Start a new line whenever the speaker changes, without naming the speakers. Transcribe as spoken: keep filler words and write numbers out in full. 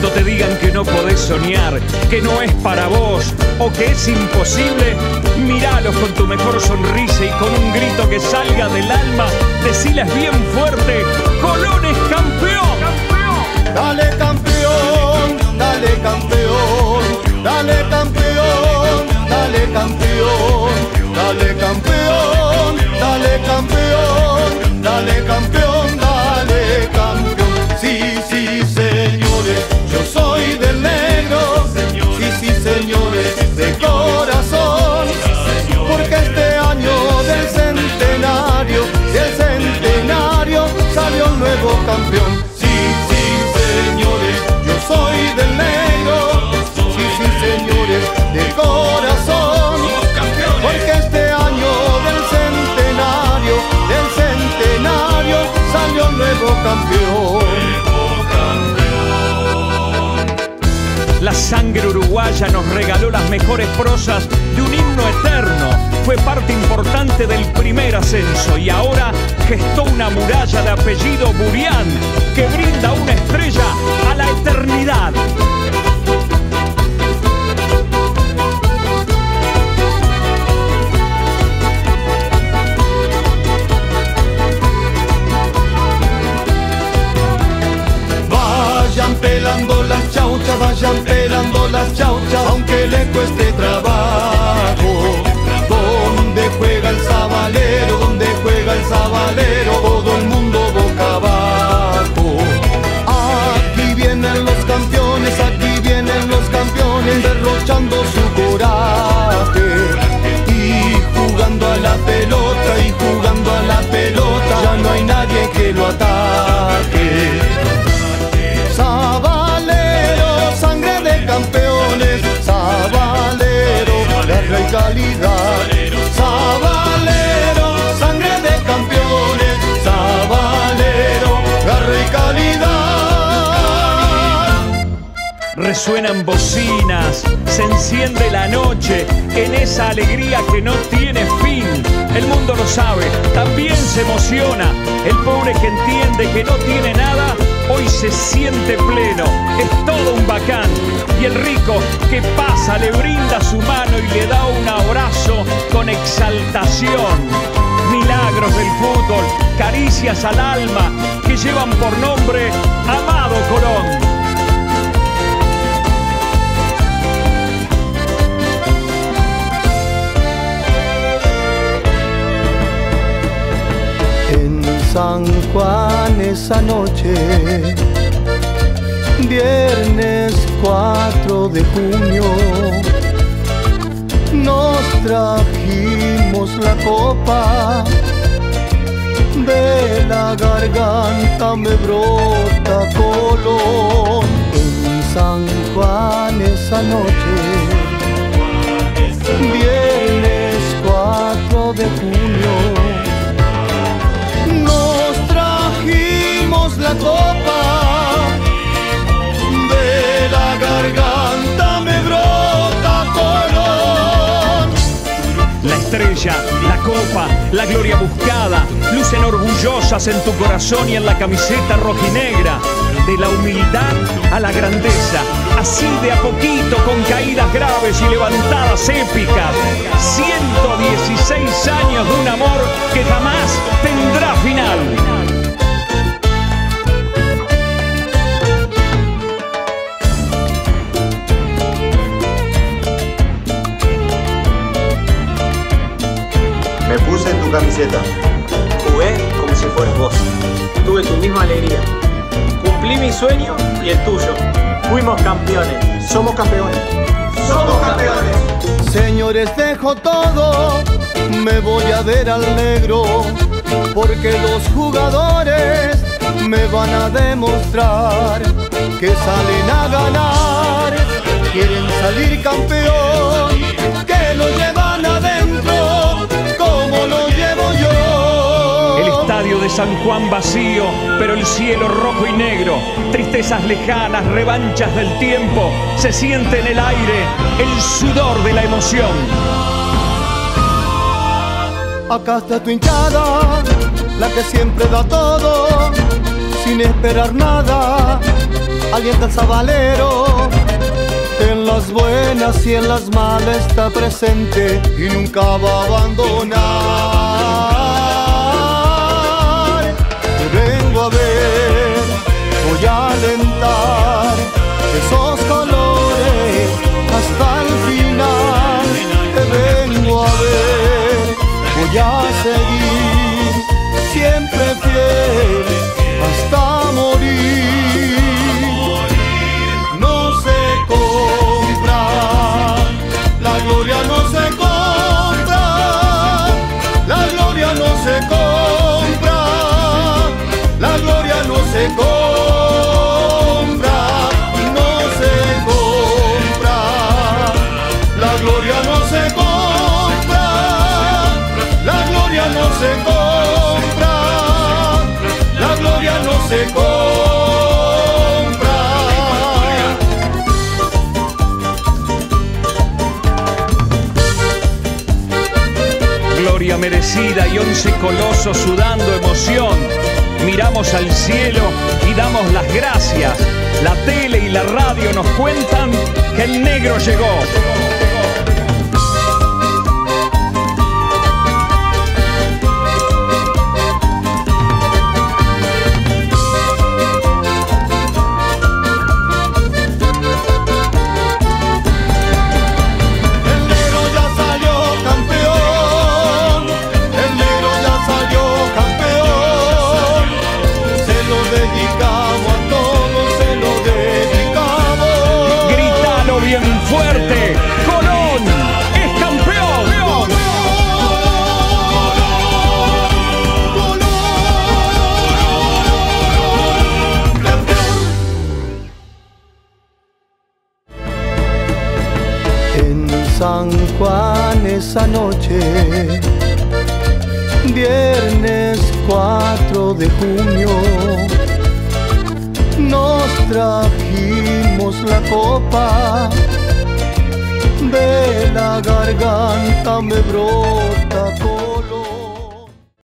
Cuando te digan que no podés soñar, que no es para vos o que es imposible, míralos con tu mejor sonrisa y con un grito que salga del alma, deciles bien fuerte: Colón es campeón.
Dale campeón, dale campeón, dale campeón, dale campeón, dale campeón, dale campeón, dale campeón, dale campeón. Sí, sí, señores, yo soy del negro. Sí, sí, señores, de corazón. Porque este año del centenario, del centenario, salió un nuevo campeón. Sí, sí, señores, yo soy del negro. Sí, sí, señores, de corazón. Porque este año del centenario, del centenario, salió un nuevo campeón.
La sangre uruguaya nos regaló las mejores prosas de un himno eterno. Fue parte importante del primer ascenso y ahora gestó una muralla de apellido Burián que brinda una estrella a la eternidad.
Vayan pelando las chauchas, vayan pelando las chauchas, aunque le cueste trabajo. Donde juega el sabalero, donde juega el sabalero, todo el mundo boca abajo. Aquí vienen los campeones, aquí vienen los campeones, derrochando su coraje. Y jugando a la pelota, y jugando a la pelota, ya no hay nadie que lo ataque. Sabalero, sangre de campeones, sabalero, garra y calidad. Sabalero, sangre de campeones, sabalero, garra y calidad.
Resuenan bocinas, se enciende la noche en esa alegría que no tiene fin. El mundo lo sabe, también se emociona. El pobre que entiende que no tiene nada, hoy se siente pleno, es todo un bacán. Y el rico que pasa le brinda su mano y le da un abrazo con exaltación. Milagros del fútbol, caricias al alma que llevan por nombre Amado Colón.
En San Juan esa noche, viernes cuatro de junio, nos trajimos la copa, de la garganta me brota Colón. En San Juan esa noche, viernes cuatro de junio, la copa, de la garganta me brota Colón.
La estrella, la copa, la gloria buscada, lucen orgullosas en tu corazón y en la camiseta rojinegra. De la humildad a la grandeza, así de a poquito, con caídas graves y levantadas épicas. ciento dieciséis años de un amor que jamás tendrá final.
Me puse en tu camiseta.
Jugué como si fueras vos. Tuve tu misma alegría. Cumplí mi sueño y el tuyo. Fuimos campeones. Somos campeones.
¡Somos campeones!
Señores, dejo todo, me voy a ver al negro, porque los jugadores me van a demostrar que salen a ganar. Quieren salir campeón, que lo llevan adentro, como lo llevo yo.
El estadio de San Juan vacío, pero el cielo rojo y negro. Tristezas lejanas, revanchas del tiempo. Se siente en el aire el sudor de la emoción.
Acá está tu hinchada, la que siempre da todo, sin esperar nada. alienta el sabalero. En las buenas y en las malas está presente y nunca va a abandonar. Te vengo a ver, voy a alentar esos colores hasta el final. Te vengo a ver, voy a seguir siempre fiel hasta morir. No se compra, la gloria no se compra, la gloria no se compra, la gloria no se compra, no se compra, la gloria no se compra, la gloria no se compra, la gloria no se compra.
Gloria merecida y once colosos sudando emoción. Miramos al cielo y damos las gracias. La tele y la radio nos cuentan que el negro llegó. Fuerte, Colón es campeón.
En San Juan esa noche, viernes cuatro de junio, nos trajimos la copa. De la garganta me brota